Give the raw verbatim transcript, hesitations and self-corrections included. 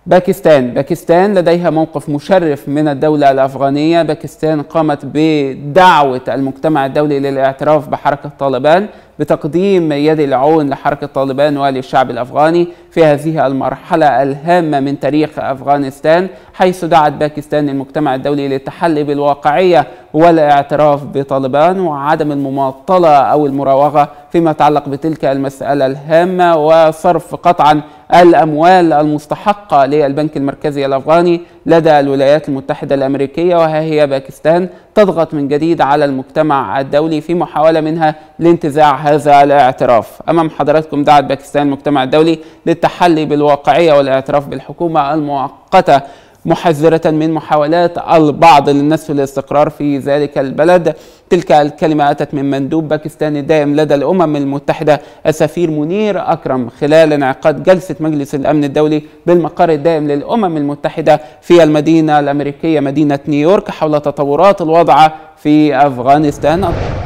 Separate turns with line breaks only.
باكستان باكستان لديها موقف مشرف من الدولة الأفغانية. باكستان قامت بدعوة المجتمع الدولي للاعتراف بحركة طالبان، بتقديم يد العون لحركة طالبان وللشعب الأفغاني في هذه المرحلة الهامة من تاريخ أفغانستان، حيث دعت باكستان المجتمع الدولي للتحلي بالواقعية والاعتراف بطالبان وعدم المماطلة أو المراوغة فيما يتعلق بتلك المسألة الهامة، وصرف قطعا الأموال المستحقة للبنك المركزي الأفغاني لدى الولايات المتحدة الأمريكية. وها هي باكستان تضغط من جديد على المجتمع الدولي في محاولة منها لانتزاع هذا الاعتراف. أمام حضراتكم دعت باكستان المجتمع الدولي للتحلي بالواقعية والاعتراف بالحكومة المؤقتة، محذرة من محاولات البعض للنسف الاستقرار في ذلك البلد. تلك الكلمة أتت من مندوب باكستان الدائم لدى الأمم المتحدة السفير منير أكرم خلال انعقاد جلسة مجلس الأمن الدولي بالمقر الدائم للأمم المتحدة في المدينة الأمريكية مدينة نيويورك حول تطورات الوضع في أفغانستان.